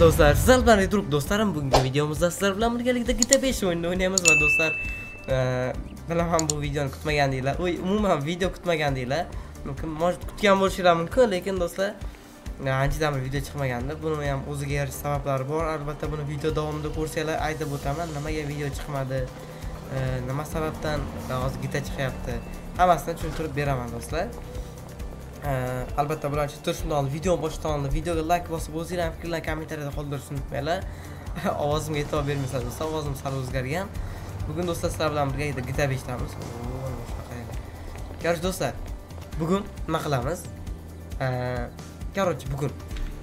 do'stlar, sizlar bilan turib do'stlarim, bugungi videomizda sizlar bilan birgalikda GTA 5 o'yinini o'ynaymiz va do'stlar, bilaman bu videoni kutmagandinglar. Umuman video kutmagandinglar. Mumkin kutgan bo'lishinglar mumkin, lekin do'stlar, anchadan bir video chiqmagandi. Buni ham o'ziga yarasha sabablari bor. Albatta buni video davomida ko'rsanglar aytib o'taman, nimaga video chiqmadi, nima sababdan hozir GTA chiqyapti. Hammasini tushuntirib beraman do'stlar. Albatta bular tushuntirishimdan oldin video boshidan oldin videoga like bosib o'zingizlarning fikrlarni kommentariyada qoldirishni unutmanglar. Ovozimga e'tibor bermasangiz do'stlar, ovozim sal o'zgargan. Bugun do'stlar sizlar bilan birga GTA 5 damiz. Короче do'stlar, bugun nima qilamiz? Короче bugun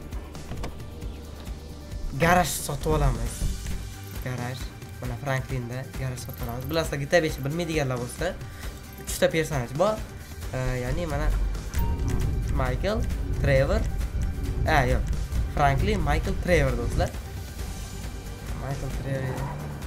garaj sotib olamiz. Garaj, mana Franklinda garaj sotib olamiz. Bilasizlar, GTA 5 bilmaydiganlar bo'lsa, 3 ta personaj bor. Ya'ni mana Michael, Trevor, yo'q, Franklin, Michael, Trevor do'stlar. Michael, Trevor.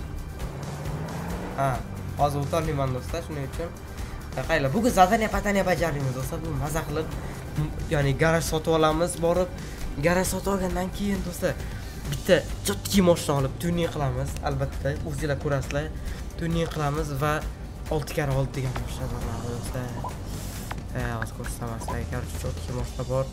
Hozir o'tolmayman do'stlar, shuning uchun qaylar. Bugun zadaniya pataniya bajaramiz do'stlar. Bu maza qilib, ya'ni garaj sotib olamiz, borib garaj sotib olgandan keyin do'stlar bitta jotki mashina olib tuning qilamiz. Albatta, o'zingizlar ko'rasizlar. Tuning qilamiz va 6x6 degan mashina bor do'stlar. Hozir ko'rsatamaslar. Короче, jotki mashina bor.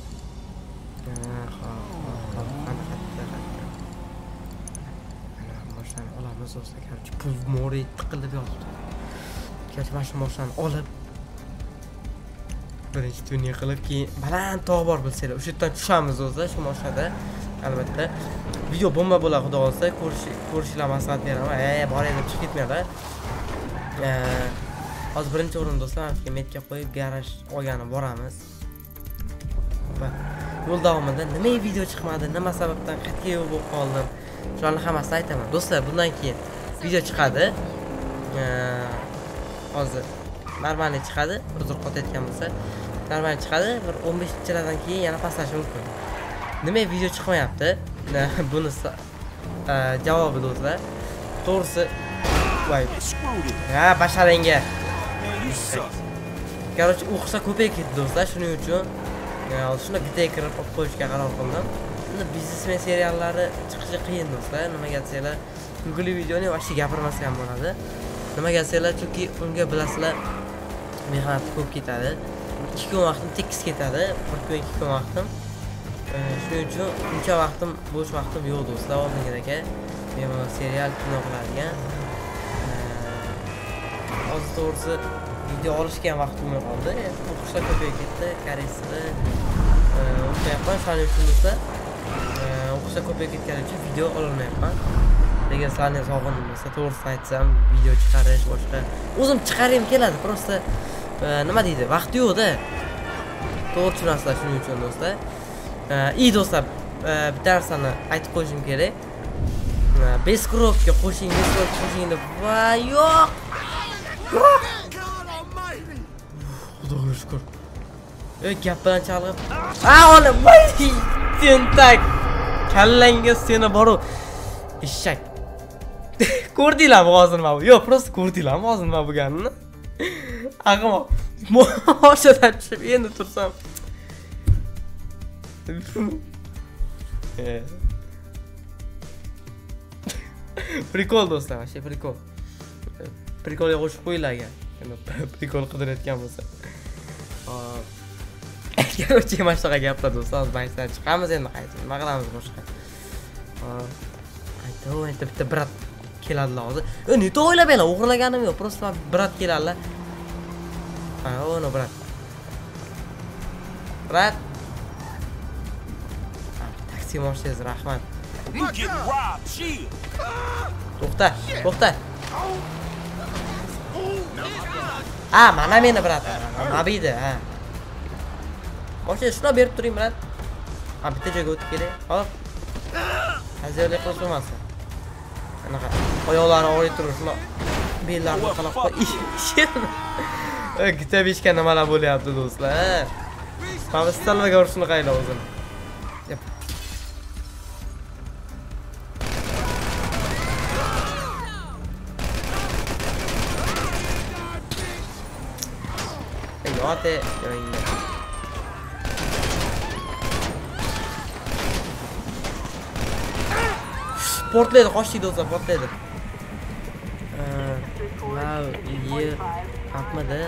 Mashinani olamiz do'stlar. Короче, pul mori tiqilib yotibdi. Короче, mana shu mashinani olib birinchi tuning qilib, keyin baland tog' bor bilsanglar, o'sha yerdan tushamiz do'stlar, shu mashinada. Albatta, video bomba bo'ladi, xudo xolsa, ko'rishinglar maslahat beraman. Boray deb chiqib ketmanglar. Hozir birinchi o'rin do'stlar, menga metga qo'yib garaj olgani boramiz. Va yo'l davomida nima video chiqmadi, nima sababdan qayerga yo'l bo'lib qoldim, shularni hammasini aytaman. Do'stlar, bundan keyin video chiqadi. Hozir normalniy chiqadi, uzr qotayotgan bo'lsa, normalniy chiqadi. Bir 15-chilardan keyin yana pastlashi mumkin. Nima video chiqmayapti? Bunisi javobi do'stlar. To'g'risi, voy. Basharangga. Короче, o'qishda ko'payib ketdi do'stlar, shuning uchun shuni GTA kirib olib qo'yishga qaror qildim. Endi biznesmen seriallari chiqishi qiyin do'stlar. Nimaga desanglar, kulgili videoni vaqti gapirmasam ham bo'ladi. Nimaga desanglar, chunki unga bilasizlar, mehnat ko'p ketadi. 2 kun vaqtim tekis ketadi, 1 kun 2 kun vaqtim. Shuning uchun uncha vaqtim, bo'sh vaqtim yo'q do'stlar. Oldingidagi men serial kino qiladigan. Hozir to'g'risi video olishga ham vaqt bo'lmay qoldi. O'qishlar ko'payib ketdi, koreysda o'qiyapman, shuning uchun do'stlar o'qishlar ko'payib ketgani uchun video ololmayapman. Lekin sizlarni sog'indim do'stlar, to'g'risini aytsam, video chiqarish boshqa. O'zim chiqarim keladi, просто nima deydi, vaqt yo'q-da. To'g'ri tushunasizlar, shuning uchun do'stlar. Do'stlar, bitta narsani aytib qo'yishim kerak. Beskropga qo'shing, beskropga qo'shing deb. Va yo'q. Xudoga shukr. Gap bilan chalg'ib. Olim, voy, tentak. Kallangga seni boru. Eshak. Ko'rdinglarmi hozir mana bu? Yo'q, просто ko'rdinglarmi hozir nima bo'lganini? Aqimo. Moshadan tushib endi tursam. Prikol do'stlar, вообще prikol. Prikolga qo'shib qo'yilgan. Endi prikol qidirayotgan bo'lsa. Короче, mana shunaqa gaplar do'stlar, bankdan chiqamiz endi qaytib. Nima qilamiz boshqa? Aytib, bitta brat keladilar hozir. Neta o'ylab o'g'irlaganim yo'q, просто brat keladilar. No brat. Brat. Taksi mashinasi, rahmat. To'xta. Mana meni brat. Mabiydi, Mashina shuna berib turing, brat. Bitta joyga o'tib kerak. Hop. Hazirlik qilib turmasin. Anaqa oyoqlari og'rib turib, shuna bellarini qalab qo'y. GTA 5 ga nimalar bo'lyapti do'stlar? Mana stalvaga urishni qaylar o'zini. Yote, joyingda. Portlaydi, qochdik do'stlar, portlaydi. Wow, yer qapmadi.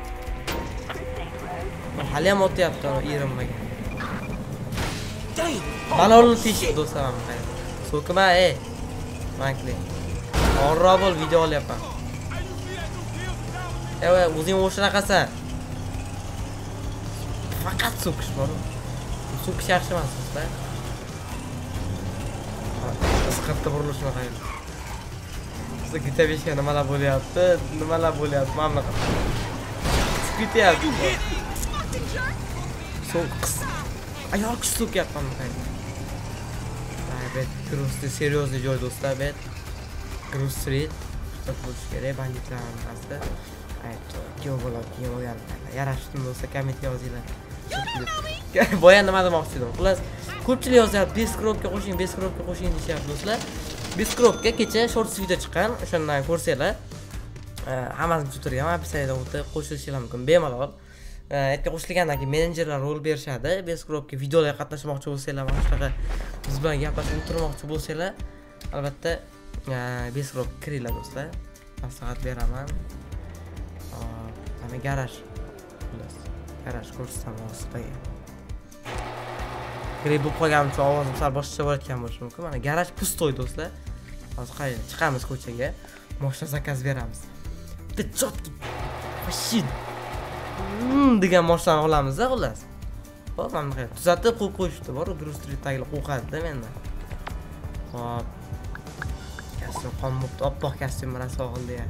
Hali ham o'tyapti, erinmagan. Malolni teshib do'stlar mana. So'kma, Mankli. Orroq bo'l, video olyapman. O'zing o'shanaqasan. Faqat so'kish bor. So'kish yaxshi emas do'stlar. Siqatda burilishni qayir. Siz GTA 5 ga nimalar bo'lyapti? Nimalar bo'lyapti? Mana bunaqa. Ketyapti. So'qis. Ayol kishi so'kyapman qayir. Bet, Grus'ta seriozli joy do'stlar, bet. Grus Street. Shunaqa bo'lish kerak, banditlar orasida. Kim bo'ladi, kim bo'lgan. Yarashdim do'stlar, kommentga yozinglar. Boya nima demoqchi edim. Xullas, ko'pchilik yozyapti, Beskropga qo'shing, Beskropga qo'shing deyapti do'stlar. Beskropga kecha shorts video chiqqan, o'shandan ko'rsanglar. Hammasi tutorial opsiyaga o'tib qo'shilishingiz mumkin, bemalol. Yerga qo'shilgandan keyin menejerlar rol berishadi. Beskropga videolarga qatnashmoqchi bo'lsanglar, mana shunaqa biz bilan gaplashib o'tirmoqchi bo'lsanglar, albatta Beskrop kiringlar do'stlar. Maslahat beraman. Mana garaj. Garaj ko'rsatam hozirga. Kirib bo'lib qolgan uchun ovozim sal boshqa bo'layotgan bo'lishi mumkin. Mana garaj pustoy do'stlar. Hozir chiqamiz ko'chaga, mashina zakaz beramiz. Bitta chotki mashin degan mashinani olamiz-da, xullas. Xo'p, mana bunday tuzatib qo'yib qo'yishdi, bor, Grus Street'dagilar qo'rqadi-da mendan. Xo'p. Kostyum qonmobdi, oppoq kostyum rasvo qildi ya.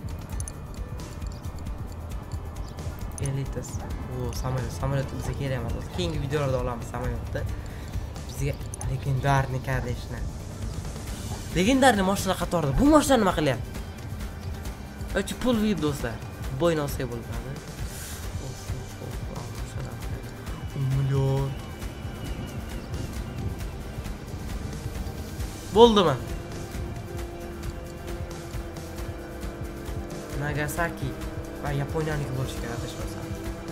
Elitas. Samolyot bizga kerak emas. Keyingi videolarda olamiz samolyotni. Bizga legendarniy karleshni. Legendarniy mashina qatorida. Bu mashina nima qilyapti? O'chi pul yeb do'stlar. Bo'yni olsak bo'ladi. Million. Bo'ldimi? Nagasaki va Yaponiyalik bo'lishi kerak adashmasam.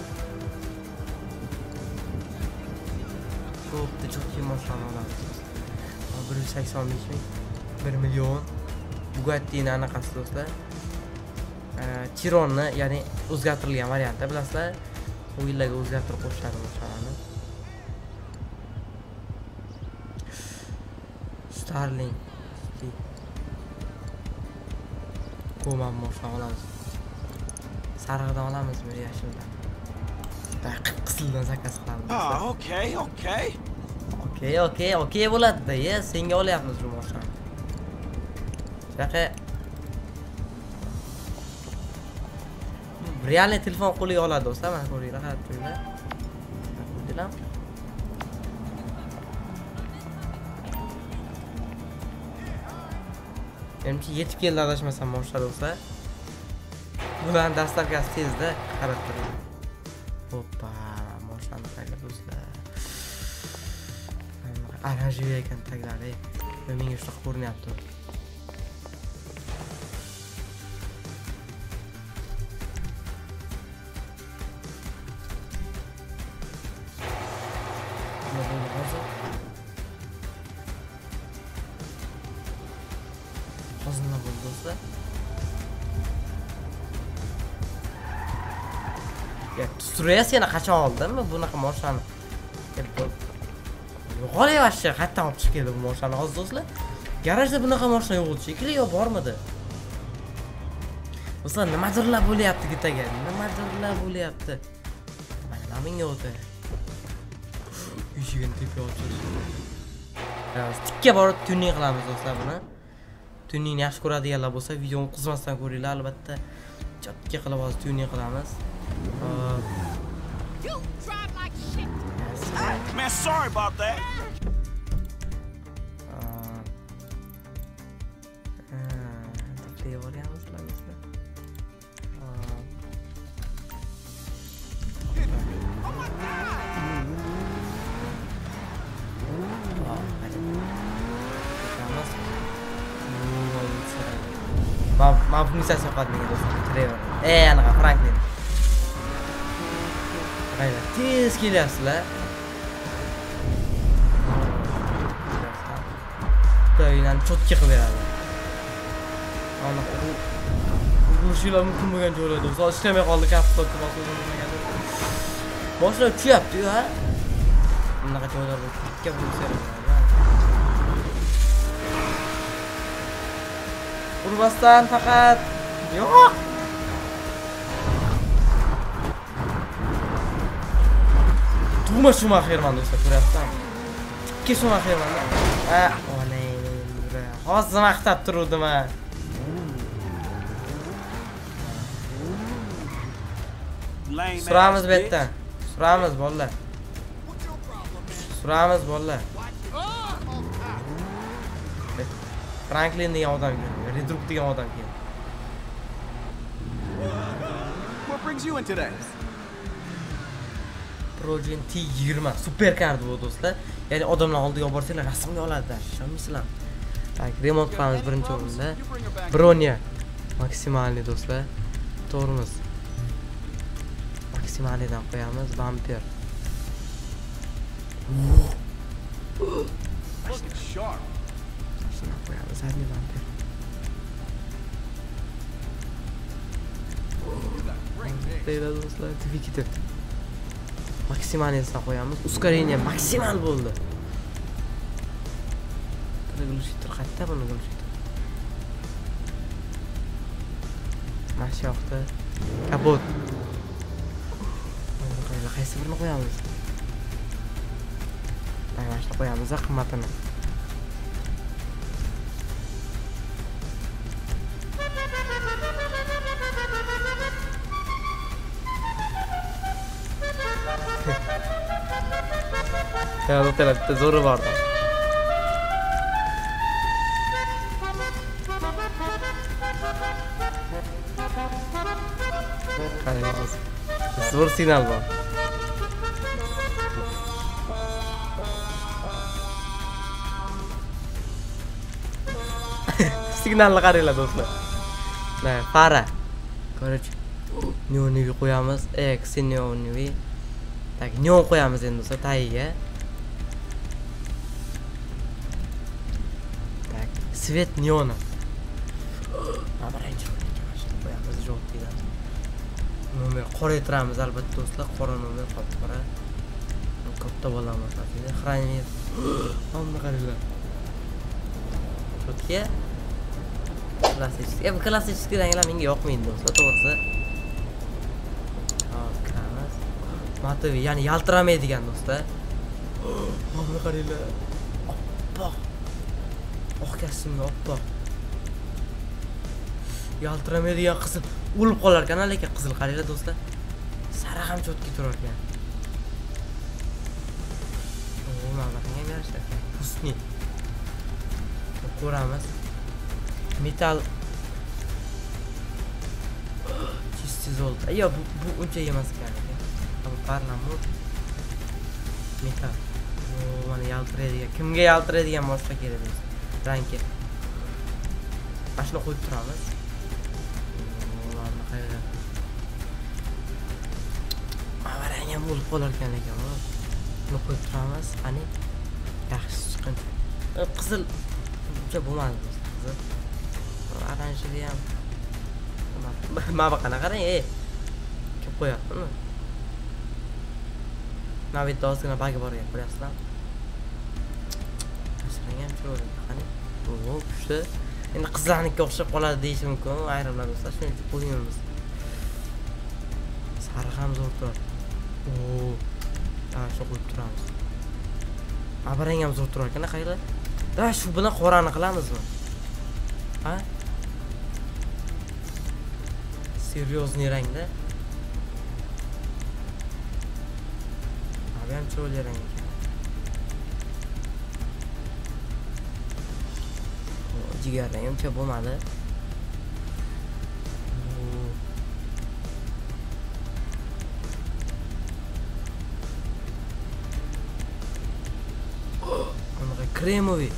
Ko'pda cho'tki mashina olamiz. 185 ming, 1 million. Bugatti'ni anaqasi do'stlar. Chironni, ya'ni o'zgartirilgan variantda, bilasizlar, u yillarga o'zgartirib qo'shishadi mashinani. Starling. Ko'man mashina olamiz. Sariqdan olamizmi, yashildan? Qizildan zakaz qilamiz. Okey bo'ladi-da, senga olyapmiz bu mashinani. Chaqa realniy telefon qo'liga oladi do'stlar, mana ko'ringlar, qarab turinglar. Ko'rdinglar? Menimcha yetib keldi adashmasam mashina do'stlar. Bularning dastlabkasi tezda, qarab turing. Hoppa, mashinani taglab do'stlar. Oranjiy ekan taglari. Menga shunaqa ko'rinyapti. Hozirna bo'ldi do'stlar. Stress yana qachon oldimmi bunaqa mashinani? Yo'qolay vashcha, qayerdan olib chiqib keldi bu mashinani hozir do'stlar? Garajda bunaqa mashina yo'q shekilli, yo bormidi? Do'stlar, nimadirlar bo'lyapti gitaga. Nimadirlar bo'lyapti. Mana menga o'ti. Eshigini tepib ochamiz. Tikka borib tuning qilamiz do'stlar buni. Tuningni yaxshi ko'radiganlar bo'lsa, videoni qizmasdan ko'ringlar, albatta. Chotga qilib hozir tuning qilamiz. Man, sorry about that. Ma funksiya soqatligiga do'stlar, Trevor. Anaqa Franklin. Qayda? Tez kelyapsizlar. Ukrainani cho'tki qilib beradi. Mana urushlar mumkin bo'lgan joylarda do'stlar ishlamay qoldi kapitolga bosib bo'lmagan. Boshlar kuyapti-ku, ha? Bunaqa joylarda ikki bo'lsa urmasdan faqat yo'q. Tuma Schumacherman do'stlar, ko'ryapsizmi? Ikki Schumacherman. Ha, onang. Hozir maqtab turdim ha. Suramiz bu yerdan. Suramiz bolalar. Suramiz bolalar. Franklin degan odam keldi. Redrup degan odam keldi. What brings you in today? Progen T20 superkar bu do'stlar. Ya'ni odamlar oldiga olib borsanglar rasmga oladi. Ishonmaysizlar. Tak, remont qilamiz birinchi o'rinda. Bronya maksimalniy do'stlar. Tormoz maksimalnidan qo'yamiz. Bumper. Sharp. Shuni qo'yamiz. Zadniy bumper. Deydi do'stlar, двигатель. Maksimalnidan qo'yamiz. Ускорение maksimal bo'ldi. Glishitr qayerda buni glishitr? Mana shu yoqda kapot. Qaysi birini qo'yamiz? Mana shuni qo'yamiz, qimmatini. Ya do'stlar, bitta zo'ri bor. Qaraymiz. Zo'r signal bor. Signalni qaranglar do'stlar. Mana fara. Короче, neoniga qo'yamiz. Xeneonivi. Tak, neon qo'yamiz endi do'stlar tagiga. Tak, svet neona. Mana birinchi qo'yamiz jo'tdidan. Nomer qoraytiramiz albatta do'stlar, qora nomer qora. Katta bo'lamiz aslida. Xranit. Hamma qaranglar. Cho'tga. Klassik. Bu klassik ranglar menga yoqmaydi do'stlar, to'g'risi. Hop, kiramiz. Matoviy, ya'ni yaltiramaydigan do'stlar. Hamma qaranglar. Oppoq. Oq kassimga oppoq. Yaltiramaydigan qizil o'lib qolar ekan, lekin qizil qaranglar do'stlar. Sara ham cho'tki turar ekan. O, mana bunga yarashdi. Husni. Ko'ramiz. Metal чистый золото. Yo, bu uncha emas ekan. Bu parlament metal. O, mana yaltiraydigan. Kimga yaltiraydigan boshqa kerak bo'lsa. Rangga. Mana shuni qo'yib turamiz. Avarang ham bo'lib qolar ekan lekin. Buni qo'yib turamiz. Qani? Yaxshi chiqin. Qizil uncha bo'lmadi qizil. Oranjli ham. Mana bu qanaqa qarang, Kim qo'yaptimi? Mana bu yerda ozgina bagi bor ekan, ko'ryapsizlar? Rang ham chiroyli. Qani? O, kuchli. Endi qizlarnikiga o'xshab qoladi deyish mumkin. Ayrimlar do'stlar, shuning uchun qo'yganmiz. Sariq ham zo'r turadi. O, mana shu qo'yib turamiz. Abarang ham zo'r turar ekan, qaranglar. Da shu bilan qorani qilamizmi? Ha? Серьезный rangda. Abi ham chiroyli rang ekan. Jigar rang uncha bo'lmadi. Anaqa kremoviy.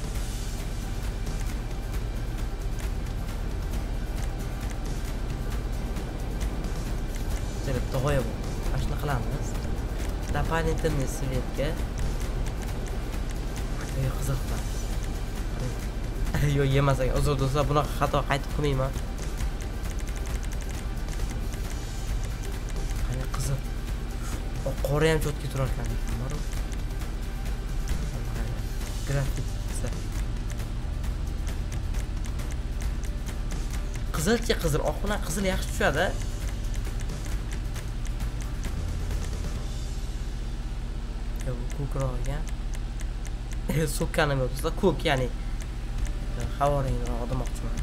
G'oya bu. Mana shuni qilamiz. Дополнительный svetga. Qiziqlar. Yo'q, yemas ekan. Uzr do'stlar, bunaqa xato qaytib qilmayman. Qani qizil. Qora ham chotga turar ekan. Grafik. Qizilchi qizil, oq bilan qizil yaxshi tushadi. Bu ko'kroq ekan. So'kkanim yo'q do'stlar, ko'k, ya'ni havo rengiroq demoqchiman.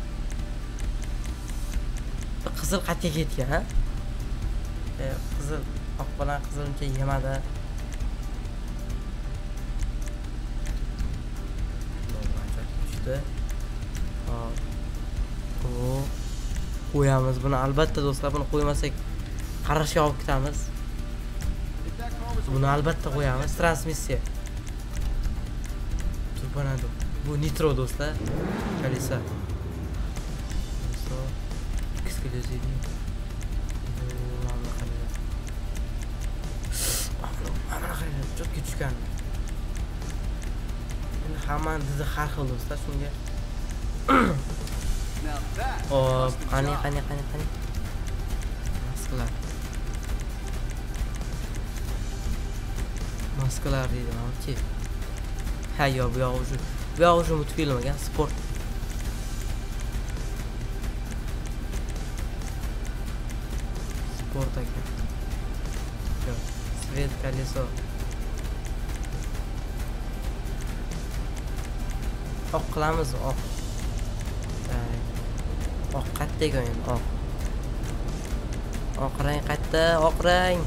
Qizil qayerga ketgan, ha? Qizil, oq bilan qizil uncha yemadi. Qo'yamiz buni, albatta do'stlar, buni qo'ymasak qarashga olib ketamiz. Buni albatta qo'yamiz. Transmissiya. Turbanado. Bu nitro do'stlar. Kalisa. Eksklyuziv. Mana qara, chotga tushgan. Endi hammani dizi har xil do'stlar, shunga. Hop, qani. Maskalar deydi, mana-chi. Ha, yo'q, bu yo'q уже multfilm ekan, sport. Sport ekan. Yo'q, svet колесо. Oq qilamiz, oq. Oq qayerda ekan, oq. Oq rang qayerda? Oq rang.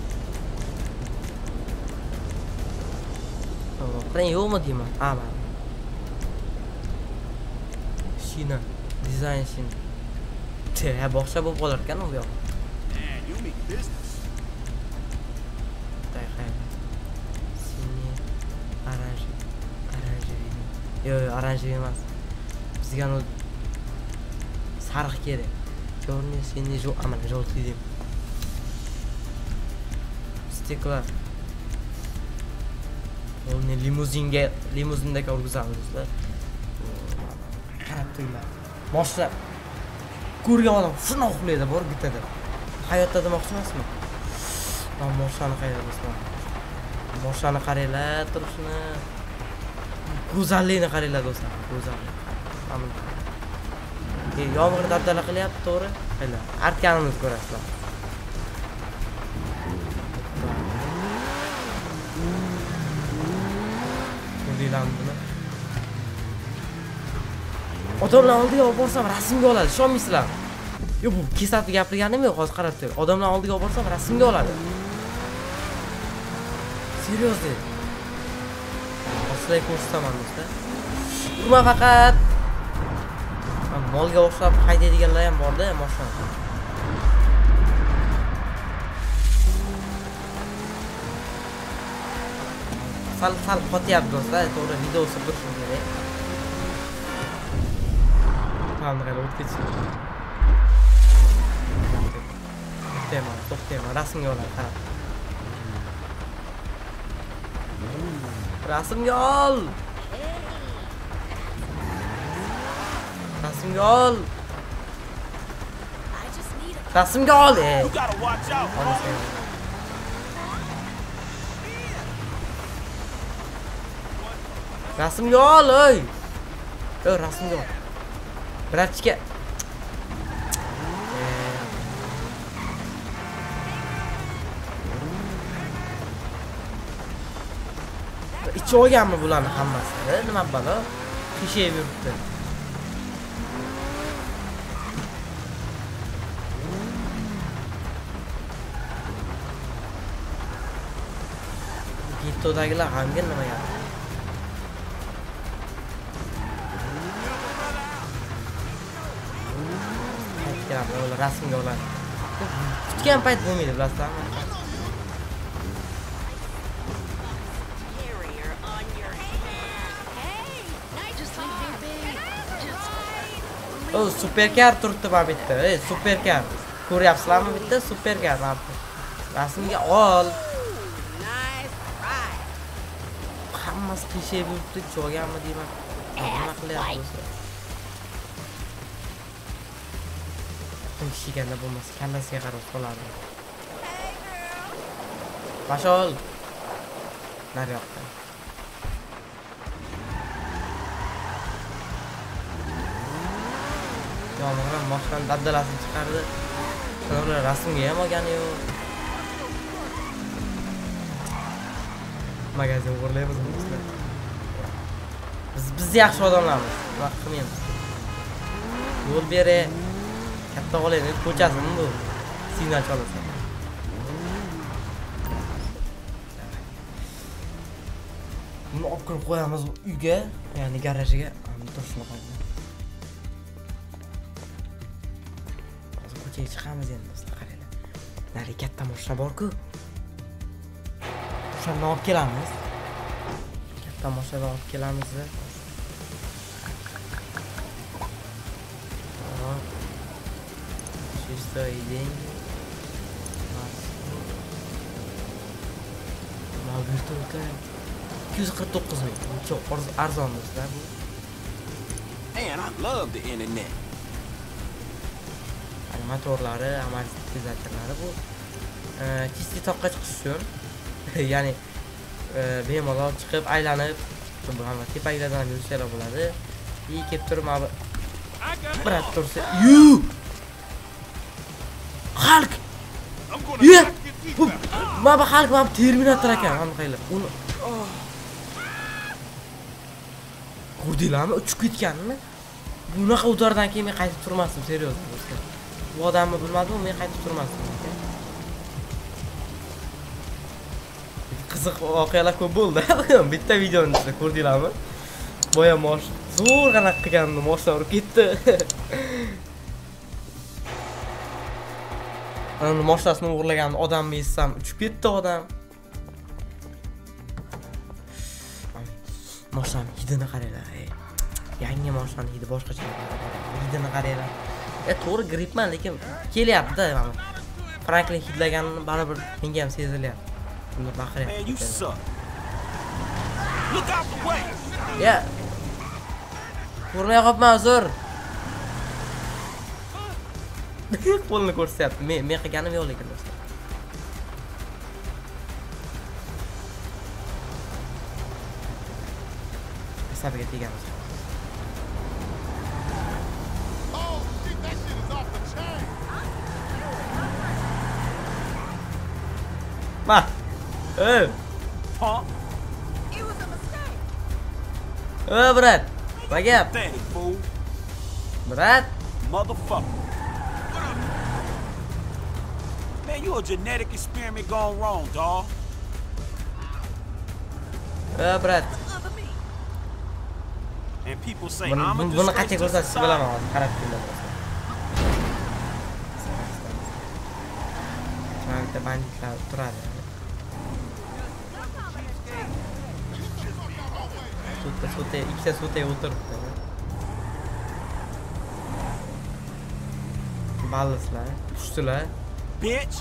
Oq rang yo'qmi deyman? Ha, mana. Shina, dizayn shina. Ha, boshqa bo'lib qolar ekan u yoq. Man, you mean business. Sini, oranjiy. Yo'q, oranjiy emas. Bizga u sariq kerak. Черный, синий, желтый дым. Steklar. Uni limuzindagi urgizamiz. Qarab turinglar. Mashina ko'rgan odam shuni uxlaydi, bor bitada. Hayotda demoqchi emasman. Men mashinani qayerda Mashinani qaranglar, turishni. Go'zallikni qaranglar do'stlar, go'zallik. Amin. Yomg'ir dabdala qilyapti, to'g'ri? Hayla, artganimizni ko'rasizlar. Ko'rdinglarmi buni? Odamlar oldiga olib borsam rasmga oladi, ishonmaysizlar. Yo'q, bu kesatib gapirganim yo'q, hozir qarab tur. Odamlar oldiga olib borsam rasmga oladi. Seriyozda. Oslay ko'rsataman do'stlar. Urma faqat. Molga o'xshab haydaydiganlar ham bor-da, mashina. Sal qotyapti do'stlar, to'g'ri videosi turishim kerak. Tamam, qarab o'tib To'xtayman, rasmga oladi, qarab. Rasmga ol! Rasmga ol! Rasmga ol! You gotta watch out. Rasmga ol, ey! Rasmga ol. Bratchika. İchi olganmi bularni hammasi? Nima balo? Qishayib yuribdi. Gittodagilar hamga nima yapti? Qaytgan, rasmga oladi. Kutgan payt bo'lmaydi, bilasizlarmi? O superkar turibdi mana bu yerda. Superkar. Ko'ryapsizlarmi bitta superkar mana bu. Rasmga ol. Hammasi qishayib yuribdi, cho'g'anmi deyman. Nima qilyapsiz? Kishiganda bo'lmasa, kallasiga qarab qolardi. Bashol. Naryoqda. Yomg'ir moshdan dabdalasini chiqardi. Ular rasmga ham olgani yo'q. Magazin o'g'irlaymiz bizlar. Biz yaxshi odamlarmiz. Nima qilmaymiz. Yo'l beri katta qo'laydi, ko'chasimi bu? Signal chalasa. Buni olib kirib qo'yamiz uyga, ya'ni garajiga. Turishni qo'yamiz. Hozir ko'chaga chiqamiz endi do'stlar, qaranglar. Nari katta mashina bor-ku. O'shani olib kelamiz. Katta mashina olib kelamiz. Чисто идея. Mavjudotda 249 ming. Çok arzon do'stlar bu. Man, I love the internet. Motorlari, amortizatorlari bu kisti toqqa chiqish uchun, ya'ni bemalol chiqib aylanib, bu ham tepaklardan yurishlar bo'ladi. İyi kelib turib, mana bir tursa, Hulk! Ye! Mana Hulk, mana Terminator ekan, mana qaylar. Uni ko'rdinglarmi? Uchib ketganmi? Bunaqa udardan keyin men qaytib turmasdim, serios do'stlar. Bu odamni bilmadim, men qaytib turmasdim. Qiziq voqealar ko'p bo'ldi. Bitta videoni sizlar ko'rdinglarmi? Boya mosh zo'r qanaqa qilgandim, moshlar urib ketdi. Ana moshinasini o'g'irlagan odamni etsam, uchib ketdi odam. Moshinani hidini qaranglar. Yangi moshinani hidi boshqacha. Hidini qaranglar. To'g'ri gripman, lekin kelyapti mana. Franklin hidlaganini baribir menga ham sezilyapti. Buni baqiryapti. Man, you suck. Look out the way. Ya. Ko'rmay qolibman, uzr. Qo'lni ko'rsatyapti. Men qilganim yo'q lekin do'stlar. Hisobiga tegamiz. Ma. Punk. It was a mistake. Brat. Bagap. Pathetic, fool. Brat. Motherfucker. Man, you a genetic experiment gone wrong, dawg. Brat. Look at me. And people say Buni I'm a qancha disgrace to ko'rsatish society. bilaman hozir, qarab kelinglar. Mana bitta banditlar turadi. Ikkita sutga o'tiribdi. Ballislar, tushdilar. Bitch.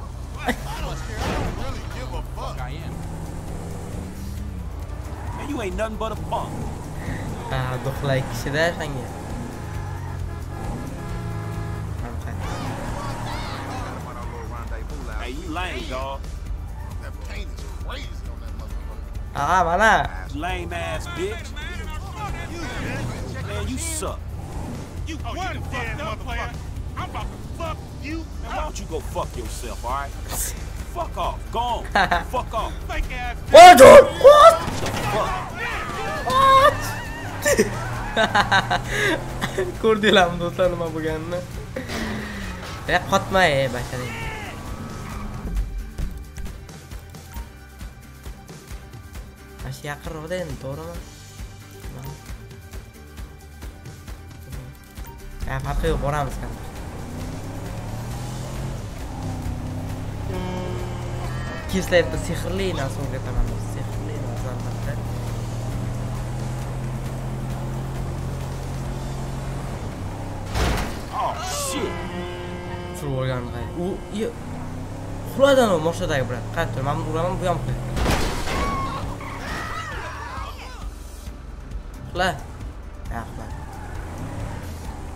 Man, you ain't nothing but a punk. Do'qlar kishida shanga. Hey, you lame, dawg. That paint is crazy on that motherfucker. Mana. Lame ass bitch. Man, you suck. You one dead motherfucker. I'm about to fuck you. Man, why don't you go fuck yourself, alright? Fuck off. Go on. Fuck off. Fake ass. What? What? Fuck. Ko'rdinglarmi do'stlar nima bo'lganini? Qotmay, basharing. Ashi yaqinroqda endi, to'g'rimi? Farqi yo'q, boramiz ham. Keslayapti, sehrli narsa o'rgataman. Sehrli narsa albatta. Oh, shit. Tushirib olgan qay. U uxladan u moshadagi brat. Qayerda? Men uraman, bu ham qo'y. Uxla.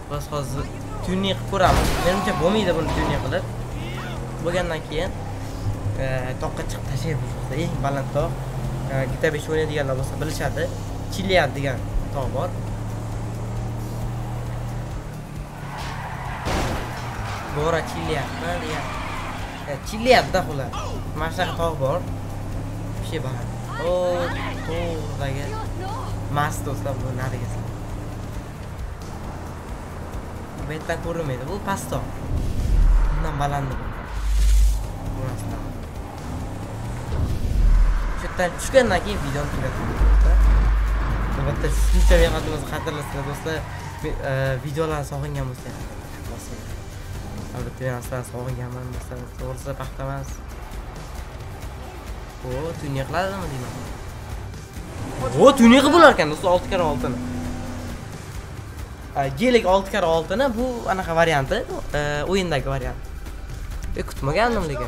Biz hozir tuning qilib ko'ramiz. Menimcha bo'lmaydi buni tuning qilib. Bo'lgandan keyin toqqa chiqib tashlaymiz. Eng baland tog'. GTA 5 o'ynaydiganlar bo'lsa bilishadi. Chiliad degan tog' bor. Bora Chiliadmi degan. Chiliadda xulosa. Mana shunaqa tog' bor. Bir şey baland. O, to'g'ridagi mast do'stlar bu narigisi. Bu yerdan ko'rinmaydi. Bu past tog'. Bundan balandi bu. Shundan tushgandan keyin videoni tugatamiz. Albatta shuncha mehnatimizni qadrlasanglar do'stlar, videolarni sog'ingan bo'lsa, albatta men sizlarni sog'inganman, masalan, to'g'risi paxta emas. O, tuning qiladimi deyman. O, tuning qilib bo'lar ekan do'stlar 6x6 ni. Gelik 6x6 ni bu anaqa varianti, o'yindagi variant. Kutmagandim lekin.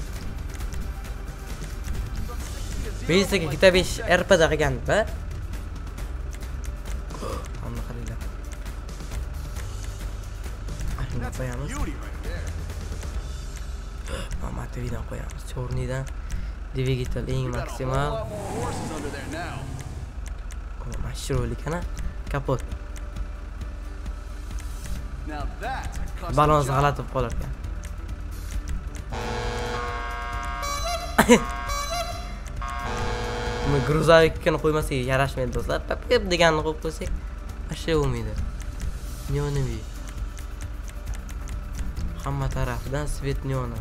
Basic GTA 5 RP'da qilganda. Hamma qaranglar. Ahni qo'yamiz. Mana videoni qo'yamiz. Chornidan dvigatel eng maksimal. Mashhurlik ana. Kapot. Balons g'alati bo'lib qolar ekan. Bu gruzovikni qo'ymasak yarashmaydi do'stlar. Pap deganni qo'yib qo'ysak, asha bo'lmaydi. Neonoviy. Hamma tarafidan svet neoni.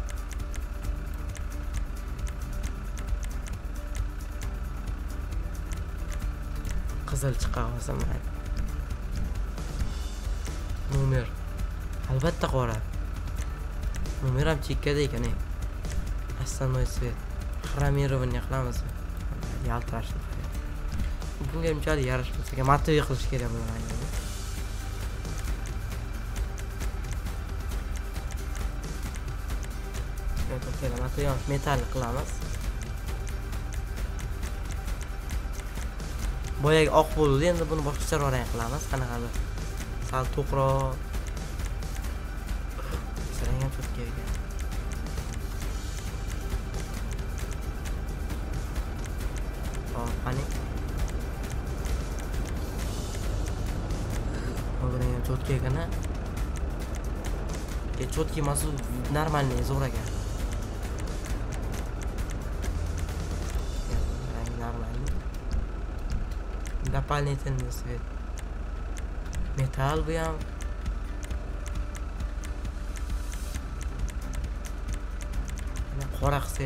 Qizil chiqa olsam mayli. Nomer. Albatta qora. Nomer ham chekkada ekan. Основной свет. Хромирование qilamiz. Yaltirash. Bunga unchalik yarashmasa kerak, matoviy qilish kerak bularni. To'g'ri, matoviy metal qilamiz. Boyagi oq bo'ldi, endi buni boshqacha rang qilamiz. Qanaqadir sal to'qroq. Rang ham cho'tka ekan. Panik. O'g'rining cho'tka ekana. Cho'tki emas, normalniy zo'r ekan. Normalniy. Дополнительный свет. Metal bu ham. Qora qilsa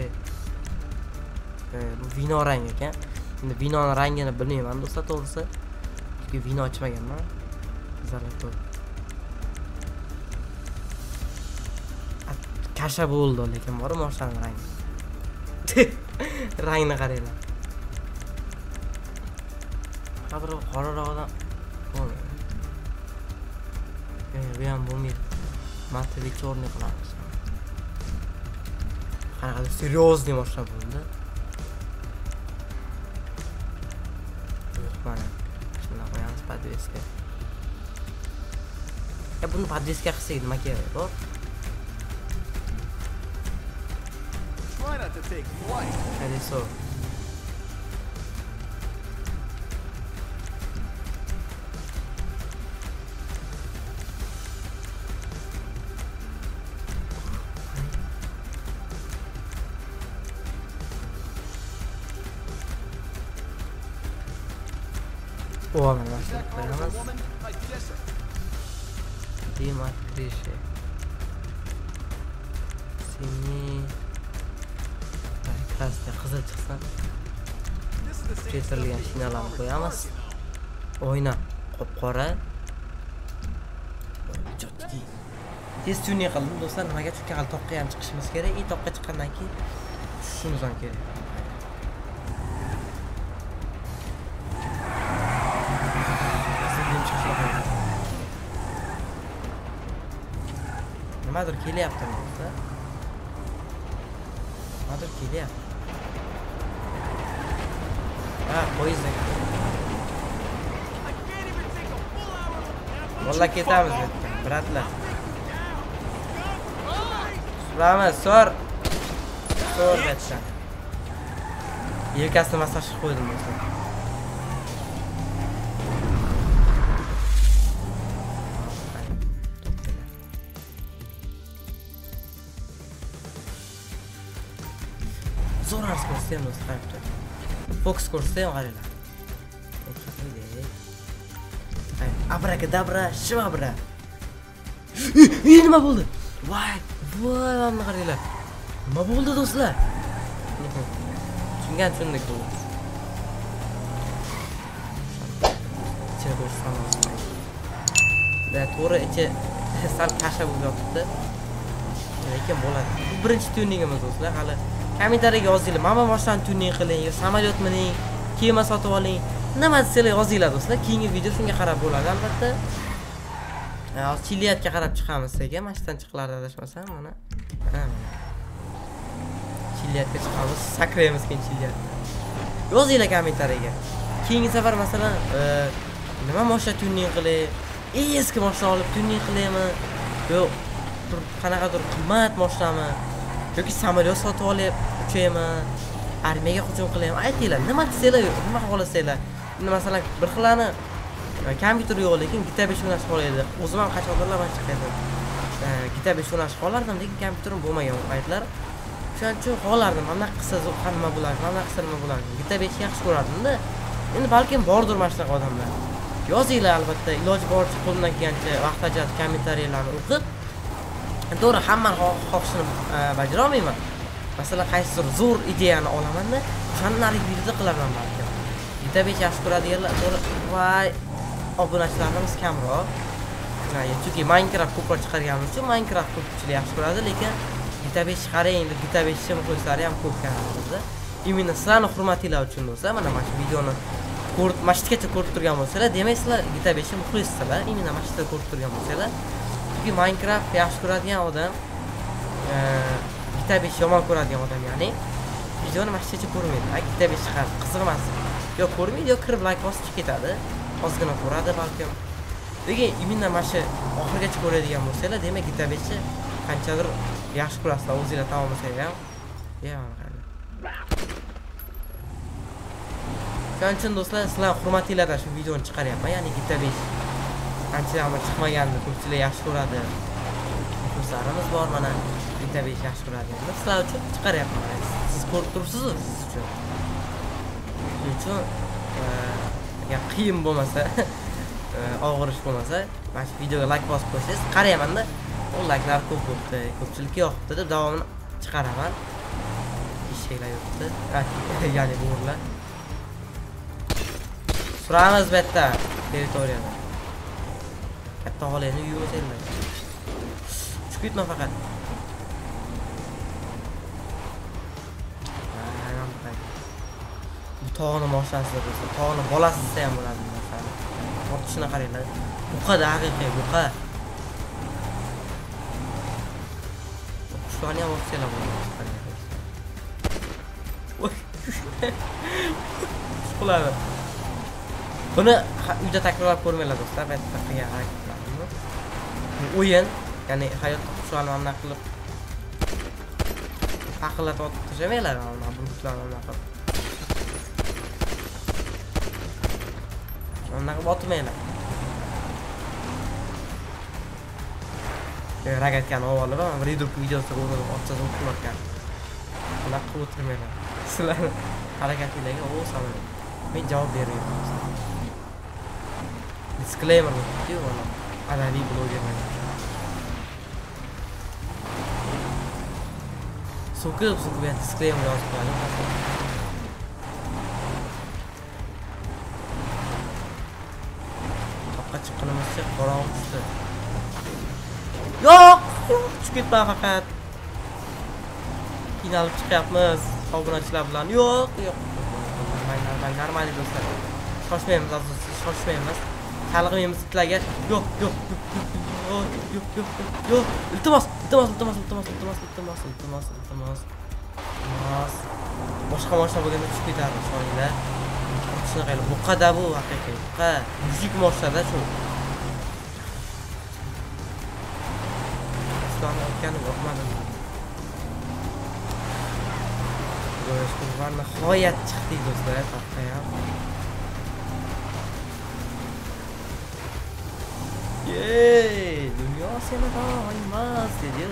bu vino rang ekan. Endi vinoning rangini bilmayman do'stlar, to'g'risi. Chunki vino ichmaganman. Zalatoy. Kasha bo'ldi lekin bor moshlarning rangi. Rangni qaranglar. Qadr qorarog'idan bo'lmaydi. Bu ham bo'lmaydi. Matoviy chorniy qilamiz. Qanaqa seriozniy moshlar bo'ldi. Mana shunday qo'yamiz podveska. Buni podveska qilsak nima kerak bor? Колесо. O, mana boshlaylik qo'yamiz. Dimat Krishe. Seni krasda qizil chiqsa. Keltirilgan shinalarni qo'yamiz. Oyna qop-qora. Tez tuning qildim do'stlar, nimaga? Chunki hali toqqa ham chiqishimiz kerak. Toqqa chiqqandan keyin tushishimiz ham kerak. Nimadir kelyapti menga. Nimadir kelyapti. Ha, poyezd. Vallahi ketamiz debdi. Bratlar. Suramiz, sor. Sor debdi. Yelkasini masaj qilib qo'ydim do'stlar. Zo'r arz ko'rsam do'stlar. Fokus ko'rsam qaranglar. Abrakadabra, shivabra. Nima bo'ldi? Voy, mana qaranglar. Nima bo'ldi do'stlar? Tushundik bu. Ichini ko'rsam bo'ladi. Da to'g'ri ichi sal kasha bo'lib yotibdi. Lekin bo'ladi. Bu birinchi tuningimiz do'stlar. Hali kommentariyaga yozinglar. Mana boshdan tuning qiling, yo samolyot mining, kema sotib oling. Nima desanglar yozinglar do'stlar. Keyingi video shunga qarab bo'ladi albatta. Chiliyatga qarab chiqamiz sekin. Mashdan chiqlardi adashmasam mana. Chiliyatga chiqamiz. Sakraymiz keyin chiliyatni. Yozinglar kommentariyaga. Keyingi safar masalan nima mashina tuning qilay, eski mashina olib tuning qilaymi? Yo'q, qanaqadir qimmat mashinami? Yoki samolyot sotib olib uchaymi? Armiyaga hujum qilaymi? Aytinglar, nima desanglar, nima xohlasanglar. Endi masalan bir xilani kompyuter yo'q, lekin GTA 5 o'ynashni xohlaydi. O'zim ham qachondirlar mana chiqadi. GTA 5 o'ynashni xohlardim, lekin kompyuterim bo'lmagan u paytlar. Shuning uchun xohlardim, mana qilsa nima bo'lardi, mana qilsa nima bo'lardi. GTA 5 yaxshi ko'rardim-da. Endi balkim bordir mana shunaqa odamlar. Yozinglar albatta, iloji boricha qo'limdan kelgancha vaqt ajratib kommentariyalarni o'qib. To'g'ri, hammani xohishini bajara olmayman. Masalan, qaysidir zo'r ideyani olaman-da, o'shani narigi videoda qilaman balkim. GTA 5 yaxshi ko'radiganlar, to'g'ri, voy, obunachilarimiz kamroq. Chunki Minecraft ko'proq chiqarganimiz uchun Minecraft ko'pchilik yaxshi ko'radi, lekin GTA 5 chiqaring deb GTA 5 ni muxlislari ham ko'p kanalda. Imенно sizlarning hurmatinglar uchun bo'lsa, mana shu videoni ko'rib, mashitgacha ko'rib turgan bo'lsalar, demak sizlar GTA 5 ni muxlissizlar. Imенно mashitda ko'rib turgan bo'lsalar, chunki Minecraft yaxshi ko'radigan odam, GTA 5 yomon ko'radigan odam, ya'ni videoni mashitgacha ko'rmaydi. GTA 5 chiqadi, qiziq emas. Yo ko'rmaydi, yo kirib like bosib ketadi. Ozgina ko'radi balkim. Lekin imенно mana shu oxirigacha ko'radigan bo'lsalar, demak GTA 5 ni qanchadir yaxshi ko'rasizlar, o'zingizlar tamomlasangiz ham. Shuning uchun do'stlar, sizlar hurmatinglardan shu videoni chiqaryapman. Ya'ni GTA 5 qancha ham chiqmagandi, ko'pchilik yaxshi ko'radi. Kurslarimiz bor mana. GTA 5 yaxshi ko'radi. Sizlar uchun chiqaryapman. Siz ko'rib turibsiz-ku siz uchun. Shuning uchun agar qiyin bo'lmasa, og'irish bo'lmasa, mana shu videoga like bosib qo'ysangiz, qarayman-da. O like'lar ko'p bo'ldi, ko'pchilikka yoqdi deb davomini chiqaraman. Eshaklar yo'qdi. Ya'ni bo'g'irlar. Suramiz bitta territoriyada. Katta holini yuvmasanglar. Chiqib ketma faqat. Bu tog'ni mashinasi bo'lsa, tog'ni bolasi desa ham bo'ladi masalan. Tortishini qaranglar. Buqada haqiqiy buqa. Qushlarni ham o'qsanglar bo'ladi. Qushlar. Buni uyda takrorlab ko'rmanglar do'stlar, men qilgan harakatlarimni. O'yin, ya'ni hayotda qushlarni hamma qilib taqillatib otib tashamanglar, mana burgutlarni hamma qilib. Unda qilib otmanglar. Ragatkani olib, men video videosida o'rnatib otsa o'qilarkan. Unda qilib o'tirmanglar. Sizlar harakatingizga o'saman. Men javob beraman. Disclaimer diyor valla. Adaviy blogerlar. So'kib ya disclaimer yozib qo'ydim. Toqqa chiqqanimizcha qorong'i tushdi. Yo'q, tushib ketma faqat. Qiynalib chiqyapmiz obunachilar bilan. Yo'q. Normal do'stlar. Shoshmaymiz, shoshmaymiz. Chalg'iymiz itlarga. Yo'q. Iltimos. Boshqa mashina bo'lganda tushib ketardi shoylar. Shunaqa buqada bu haqiqiy. Buqa, mushuk mashinada shu. videoni o'tgani yoqmadi. Va nihoyat chiqdik do'stlar, toqqa ham. Yey, dunyo seni emas dedi.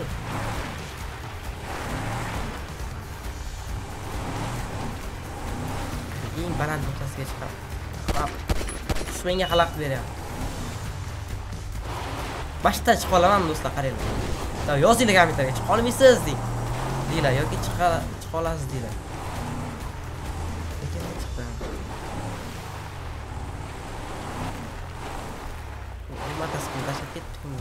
Eng baland nuqtasiga chiqaman. Shu menga xalaqit beryapti. Boshda chiqa olaman do'stlar, qaranglar. Yozinglar kommentariyga chiqa olmaysiz deylar yoki chiqa olasiz deylar. Lekin chiqdim. Motosiklet tashib ketdim.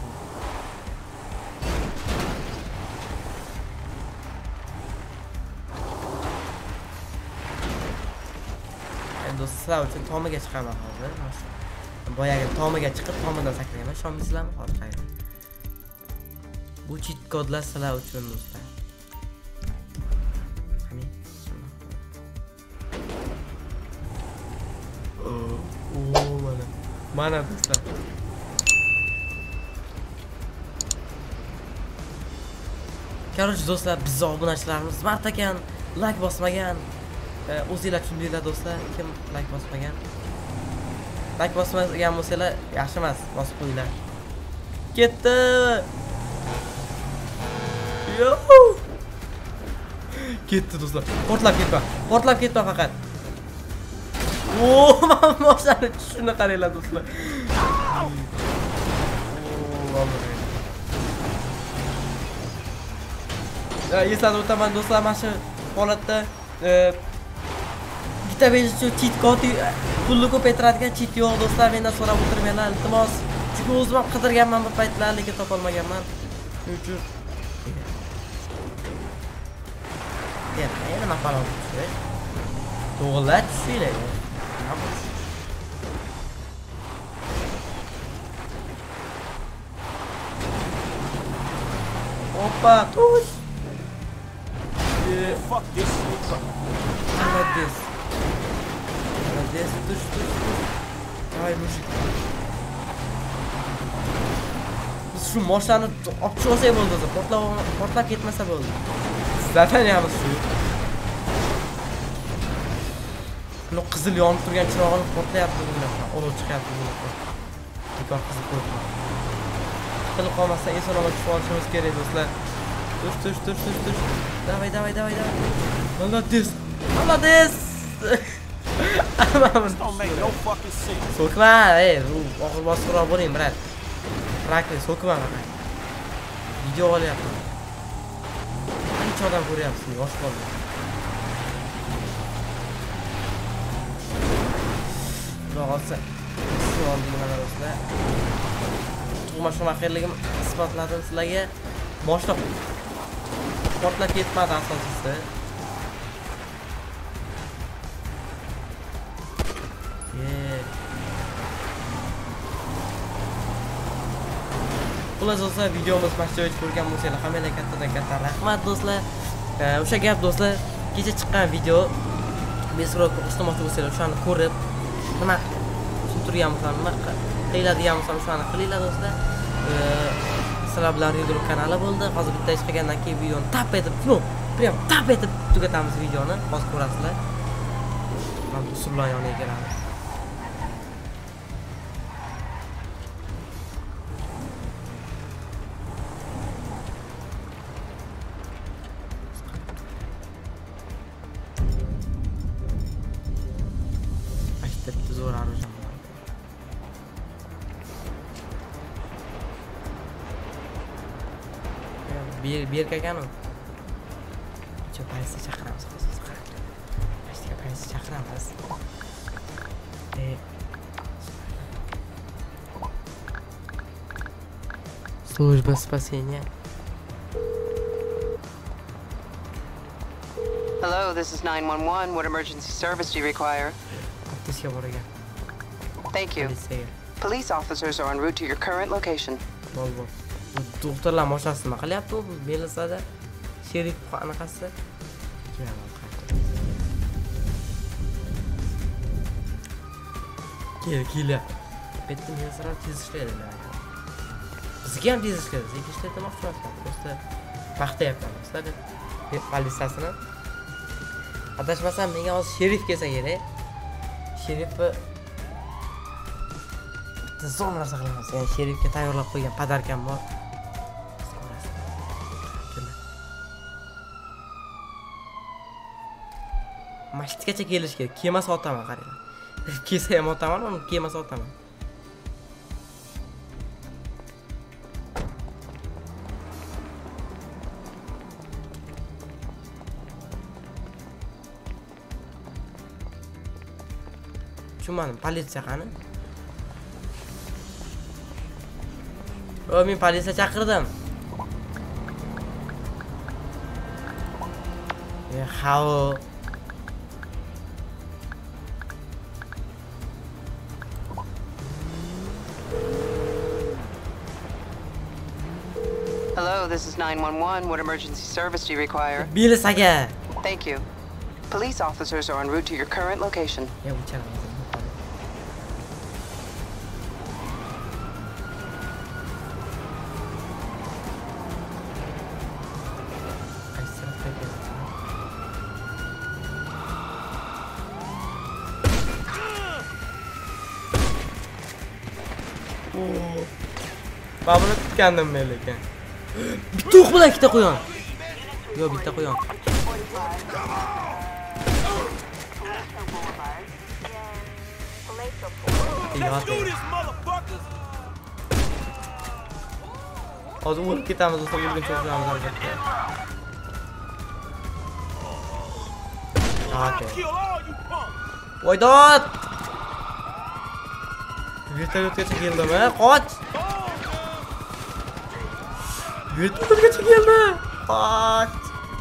Do'stlar uchun tomiga chiqaman hozir. Boyagi tomiga chiqib, tomidan sakrayman. Ishonmaysizlarmi? Hozir qarang. Bu cheat kodlar sizlar uchun do'stlar. Qani. Mana do'stlar. Короче, do'stlar, bizning obunachilarimiz mart ekan, like bosmagan. O'zingizlar tushundinglar do'stlar, kim like bosmagan? Like bosmagan bo'lsanglar, yaxshi emas, bosib qo'yinglar. Ketdi. Yo! Ketdi do'stlar. Portlab ketma faqat. Mana moshani tushini qaranglar do'stlar. Eslatib o'taman do'stlar, mana shu holatda bitta bejichu cheat kod pulni ko'paytiradigan cheat yo'q do'stlar, mendan so'rab o'tirmanglar iltimos. Chunki o'zim ham qidirganman bu paytlar, lekin topa olmaganman. Shuning uchun yana maqolani tushirish. To'g'rilar tushinglar. Opa, tush. Fuck this shit. Молодец. Tush. Ay mujik. Biz shu moshani olib chiqsak bo'ldi o'zi. Portlab ketmasa bo'ldi. Zataniyamiz shu. Bu qizil yonib turgan chirog'ini portlayapti bunaqa. Olov chiqyapti bunaqa. Bekor qizil qo'yib. Qilib qolmasa eson-omon tushib olishimiz kerak do'stlar. Tush. Давай. Молодец. This don't make no fucking sense. So'kma, og'ir bosqiroq bo'ling, brat. Rakli so'kma mana. Video olyapman. Qancha odam ko'ryapsiz, yosh bola. Xudoga oldim mana do'stlar. Tug'ma shuna xayrligim isbotladim sizlarga. Boshliq portlab ketmadi asosiysi. Xullas do'stlar, videomiz mashhur ko'rgan bo'lsanglar, hammaga katta rahmat do'stlar. O'sha gap do'stlar, kecha chiqqan video mesroq o'qishmoqchi bo'lsanglar, o'shani ko'rib, nima tushuntirgan bo'lsam, nima qiladigan bo'lsam, o'shani qilinglar do'stlar. Sizlar bilan Ridro kanali bo'ldi. Hozir bitta ish qilgandan keyin videoni tap etib, prям tap etib tugatamiz videoni. Hozir ko'rasizlar. Mana usullar yoniga kelamiz. Ashtabda zo'r arujam. Bir kakanu. Çok parası çakıramiz hozir. Ashtaga parası çakıramiz. Служба спасения. Hello, this is 911. What emergency service do you require? Aptesiga bor ekan. Thank you. Police officers are en route to your current location. Bol. Doktorlar mashinasi nima qilyapti bu Belisada? Sherif qanaqasi? Kel. Bitta men sira tez ishlaydilar. Biz Sekin biznes qiladi. Sekin ishlamoqchi emasman. Просто maqtayapman do'stlar. Politsiyasini. Adashmasam menga hozir sherif kelsa kerak. Sherifni zo'r narsa qilamiz. Ya'ni sherifga tayyorlab qo'ygan podarkam bor. Masjidgacha kelish kerak. Kema sotaman qaranglar. Kelsa ham otaman, uni kema sotaman. Tushunmadim, politsiya qani? Men politsiya chaqirdim. How? Hello, this is 911. What emergency service do you require? Bilisaga. Thank you. Police officers are en route to your current location. Ya bu chala. Babını tutgandim men lekin. Bitta o'q bilan ikkita qo'yon. Yo, bitta qo'yon. Hozir o'lib ketamiz, do'stlar, o'lguncha o'qiyamiz albatta. Voydod! Vertolyotgacha keldim, qoch! Vertolyotgacha keldi. Qoch!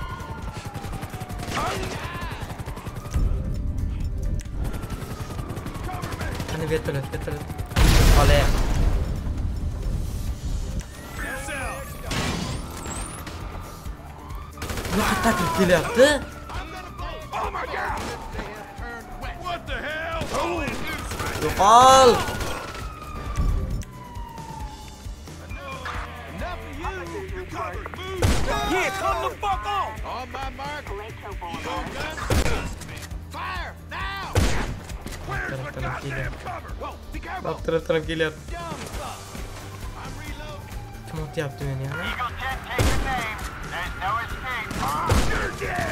Qani vertolyot. Qolay. Bu qayerdan kirib kelyapti? What the hell? Yo'qol! Yeah, come the fuck on! On my mark. Fire now! Where's my goddamn cover? Whoa, be careful. Taraf kelyapti. I'm reloading. Kim otyapti meni yana? You're dead.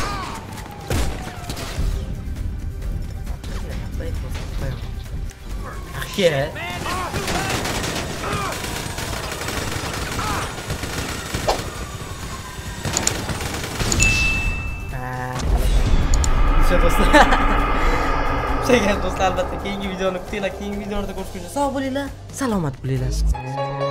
Axi. Do'stlar, albatta keyingi videoni kutinglar. Keyingi videolarda ko'rishguncha sog' bo'linglar, salomat bo'linglar.